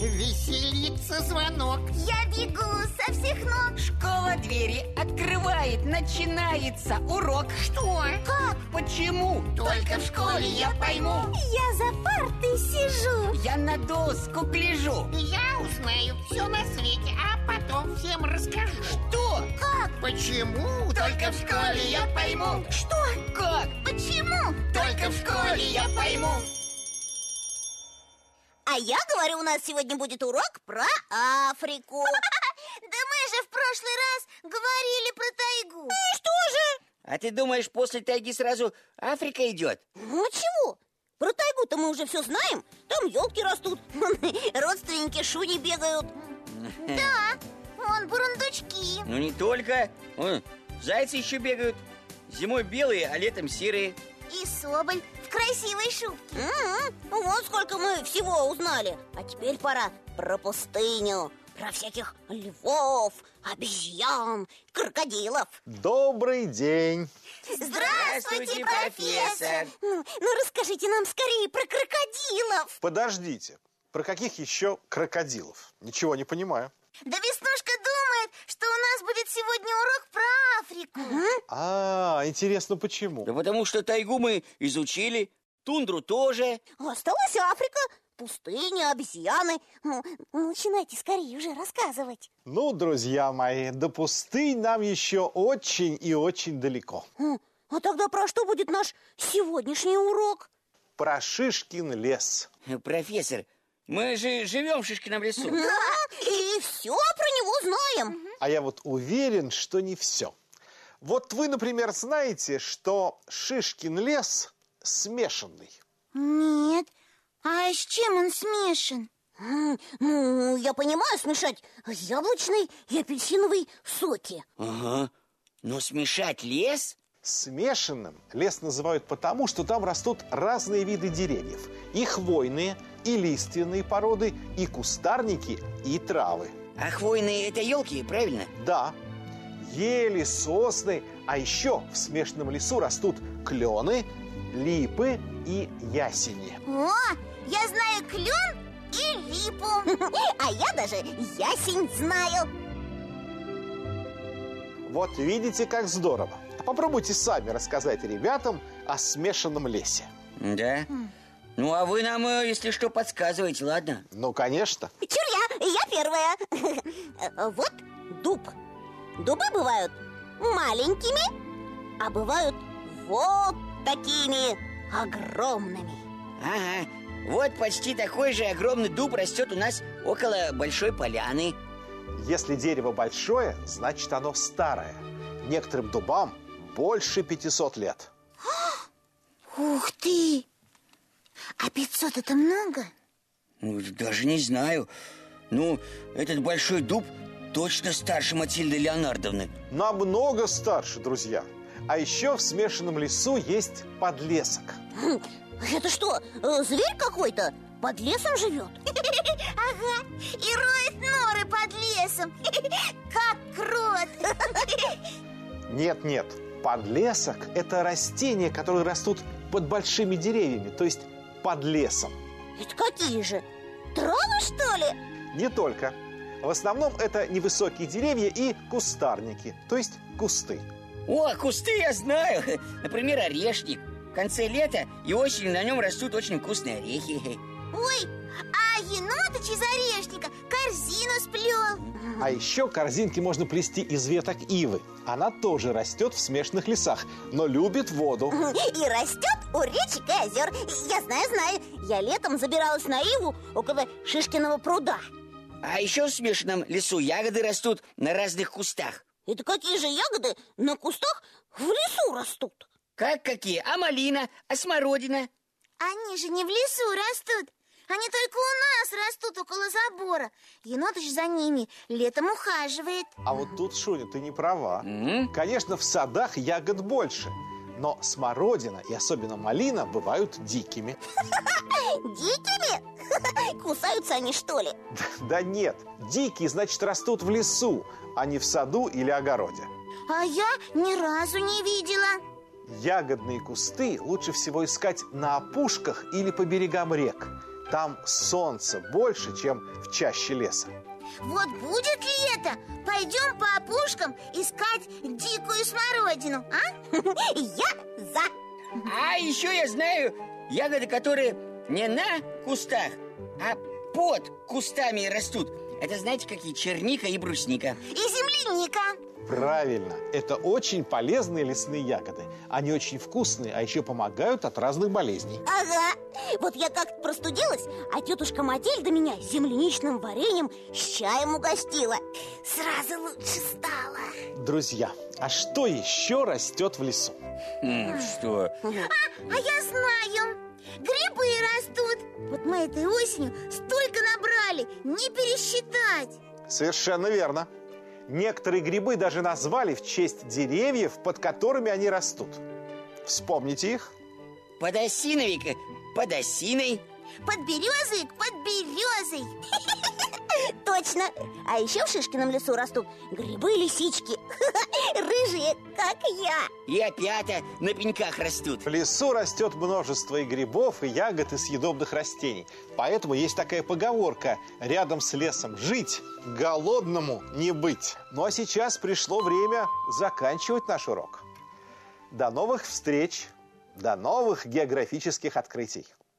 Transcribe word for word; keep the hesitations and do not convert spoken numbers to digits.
Веселится звонок. Я бегу со всех ног. Школа двери открывает, начинается урок. Что? Как? Почему? Только в школе я пойму. Я за партой сижу. Я на доску гляжу. Я узнаю все на свете, а потом всем расскажу. Что? Как? Почему? Только в школе я пойму. Что? Как? Почему? Только в школе я пойму. А я говорю, у нас сегодня будет урок про Африку. Да мы же в прошлый раз говорили про тайгу. Ну что же? А ты думаешь, после тайги сразу Африка идет? Ну чего? Про тайгу-то мы уже все знаем. Там елки растут, родственники шуни бегают. Да, вон бурундучки. Ну не только. Вон, зайцы еще бегают. Зимой белые, а летом серые. И соболь в красивой шубке. М-м, вот сколько мы всего узнали. А теперь пора про пустыню, про всяких львов, обезьян, крокодилов. Добрый день. Здравствуйте, профессор. Ну, ну расскажите нам скорее про крокодилов. Подождите, про каких еще крокодилов? Ничего не понимаю. Да Веснушка думает, что у нас будет сегодня урок про Африку. Угу. А, интересно, почему? Да потому что тайгу мы изучили, тундру тоже. Осталась Африка, пустыня, обезьяны. Ну, начинайте скорее уже рассказывать. Ну, друзья мои, до пустынь нам еще очень и очень далеко. А тогда про что будет наш сегодняшний урок? Про Шишкин лес. Профессор, мы же живем в Шишкином лесу. Да, и все про него знаем. А я вот уверен, что не все. Вот вы, например, знаете, что Шишкин лес смешанный? Нет. А с чем он смешан? Ну, я понимаю, смешать яблочный и апельсиновый соки. Ага. Но смешать лес? Смешанным лес называют потому, что там растут разные виды деревьев. И хвойные, и лиственные породы, и кустарники, и травы. А хвойные это елки, правильно? Да, ели, сосны, а еще в смешанном лесу растут клены, липы и ясени. О, я знаю клен и липу. А я даже ясень знаю. Вот видите, как здорово. Попробуйте сами рассказать ребятам о смешанном лесе. Да? Ну, а вы нам, если что, подсказываете, ладно? Ну, конечно. Чур я, я первая. Вот дуб. Дубы бывают маленькими, а бывают вот такими огромными. Ага, вот почти такой же огромный дуб растет у нас около большой поляны. Если дерево большое, значит оно старое. Некоторым дубам больше пятисот лет. Ух ты! А пятьсот это много? Ну, даже не знаю. Ну, этот большой дуб точно старше Матильды Леонардовны. Намного старше, друзья. А еще в смешанном лесу есть подлесок. Это что, зверь какой-то? Под лесом живет? Ага, и роет норы под лесом. Как крот. Нет-нет, подлесок – это растения, которые растут под большими деревьями, то есть под лесом. Это какие же? Травы, что ли? Не только. В основном это невысокие деревья и кустарники, то есть кусты. О, кусты я знаю. Например, орешник. В конце лета и осенью на нем растут очень вкусные орехи. Ой, а енотыч из орешника корзину сплел. А еще корзинки можно плести из веток ивы. Она тоже растет в смешанных лесах, но любит воду. И растет у речек и озер. Я знаю, знаю. Я летом забиралась на иву около Шишкиного пруда. А еще в смешанном лесу ягоды растут на разных кустах. Это какие же ягоды на кустах в лесу растут? Как какие? А малина? А смородина? Они же не в лесу растут. Они только у нас растут около забора. Енотыч за ними летом ухаживает. А вот тут, Шуня, ты не права. Mm-hmm. Конечно, в садах ягод больше, но смородина и особенно малина бывают дикими. Дикими? Кусаются они, что ли? Да нет, дикие, значит, растут в лесу, а не в саду или огороде. А я ни разу не видела. Ягодные кусты лучше всего искать на опушках или по берегам рек. Там солнца больше, чем в чаще леса. Вот будет ли это? Пойдем по опушкам искать дикую смородину, а? Я за. А еще я знаю ягоды, которые не на кустах, а под кустами растут. Это знаете, какие? Черника и брусника. И земляника. Правильно, это очень полезные лесные ягоды. Они очень вкусные, а еще помогают от разных болезней. Ага, вот я как-то простудилась, а тетушка Матильда меня земляничным вареньем с чаем угостила. Сразу лучше стало. Друзья, а что еще растет в лесу? М, что? А, а я знаю, грибы растут. Вот мы этой осенью столько набрали, не пересчитать. Совершенно верно. Некоторые грибы даже назвали в честь деревьев, под которыми они растут. Вспомните их. Подосиновик под осиной. Подберезовик под березой. Точно. А еще в Шишкином лесу растут грибы-лисички. Рыжие, как я. И опята на пеньках растут. В лесу растет множество и грибов, и ягод, и съедобных растений. Поэтому есть такая поговорка: рядом с лесом жить, голодному не быть. Ну а сейчас пришло время заканчивать наш урок. До новых встреч, до новых географических открытий.